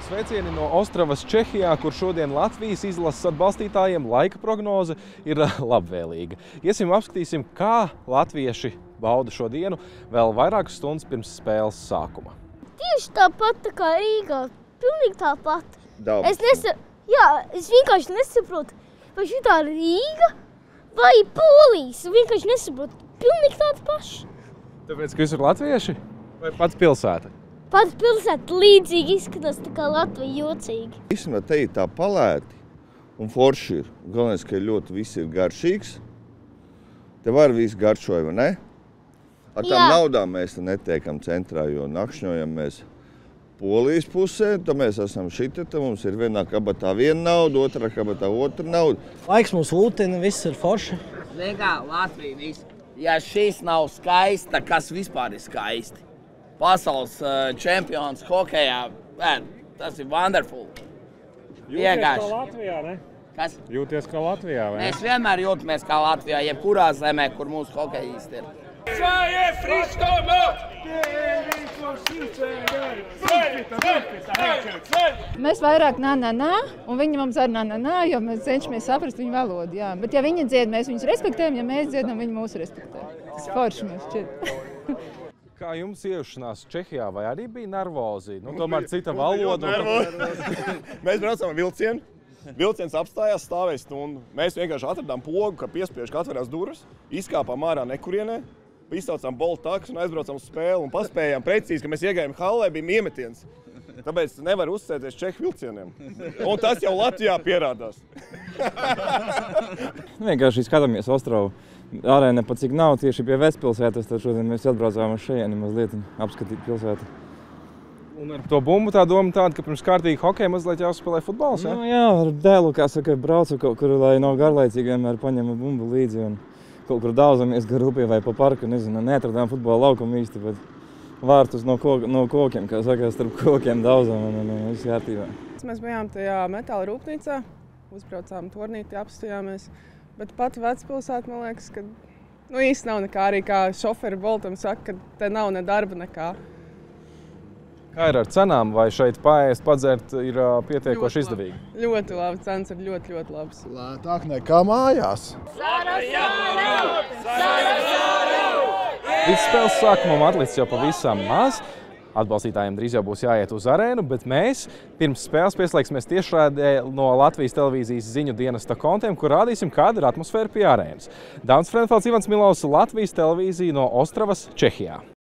Sveicieni no Ostravas, Čehijā, kur šodien Latvijas izlases atbalstītājiem laika prognoze ir labvēlīga. Iesim apskatīsim, kā latvieši bauda šo dienu vēl vairākas stundas pirms spēles sākuma. Tieši tāpat tā kā Rīgā. Pilnīgi tāpat. Es vienkārši nesaprotu, vai šitā ir Rīga vai Polijas. Vienkārši nesaprotu. Pilnīgi tādi paši. Tāpēc, ka jūs ir latvieši vai pats pilsēta? Pats pilsēta līdzīgi izskatās, tā kā Latvija jocīgi. Īstenībā te ir tā palēti un forši ir. Galvenais, ka ļoti viss ir garšīgs. Te var visu garšoju, vai ne? Ar tām naudām mēs netiekam centrā, jo nakšņojam mēs Polijas pusē. Tad mēs esam šite, tad mums ir vienā kabatā viena nauda, otrā kabatā otra nauda. Laiks mums lūtina, viss ir forši. Liegā Latvija viss. Ja šis nav skaista, kas vispār ir skaisti? Pasaules čempions hokejā, tas ir wonderful. Jūties kā Latvijā, ne? Kas? Jūties kā Latvijā, vai ne? Mēs vienmēr jūtamies kā Latvijā, jebkurā zemē, kur mūsu hokejisti ir. Mēs vairāk nā, un viņi mums ar nā, jo mēs cenšamies saprast viņu valodu, jā. Bet ja viņi dzied, mēs viņus respektējam, ja mēs dziedam, viņi mūs respektē. Tas forši mums šķiet. Kā jums iejušanās Čehijā, vai arī bija nervozi? Tomēr cita valoda. Mēs braucām ar vilcienu. Vilciens apstājās, stāvēja stundu. Mēs vienkārši atradām pogu, ka piespiež, ka atverās durvis, izkāpām ārā nekurienē, izsaucām boltu taksi un aizbraucām uz spēli un paspējām precīzi, ka mēs iegājām hallē, bija iemetiens. Tāpēc nevar uzticēties čehu vilcieniem. Un tas jau Latvijā pierādās. Vienkārši skatāmies Ostravu arēnā, pat cik nav tieši pie Vecpilsētas, tad šodien mēs atbraucām uz šejieni mazliet apskatīt pilsētu. Un ar to bumbu tā doma tāda, ka pirms kārtīgi hokeja mazliet jāspēlē futbols, ja? Jā, ar dēlu, kā saka, braucu kaut kur, lai nav garlaicīgi, vienmēr paņemu bumbu līdzi un kaut kur dauzamies gar upī vai pa parku, nezinu, neatradām futbola laukumu īsti, bet vārtus no kokiem, kā saka, starp kokiem daudzam un viss kārtībā. Mēs bijām tajā metāla rūpnīcā, uzbraucām tornīti, apstājāmies, bet pat Vecpilsēta, man liekas, ka īsti nav nekā, arī kā šoferi Boltam saka, ka te nav ne darba nekā. Kā ir ar cenām, vai šeit paēst, padzert ir pietiekoši izdevīgi? Ļoti labi, cenas ir ļoti labas. Lētāk nekā mājās. Līdz spēles sākumam atlicis jau pavisam maz. Atbalstītājiem drīz jau būs jāiet uz arēnu, bet mēs pirms spēles pieslēgsimies tiešraidē no Latvijas televīzijas ziņu dienesta kontiem, kur rādīsim, kāda ir atmosfēra pie arēnas. Dauns Frenfelds, Ivans Milovs, Latvijas televīzija no Ostravas, Čehijā.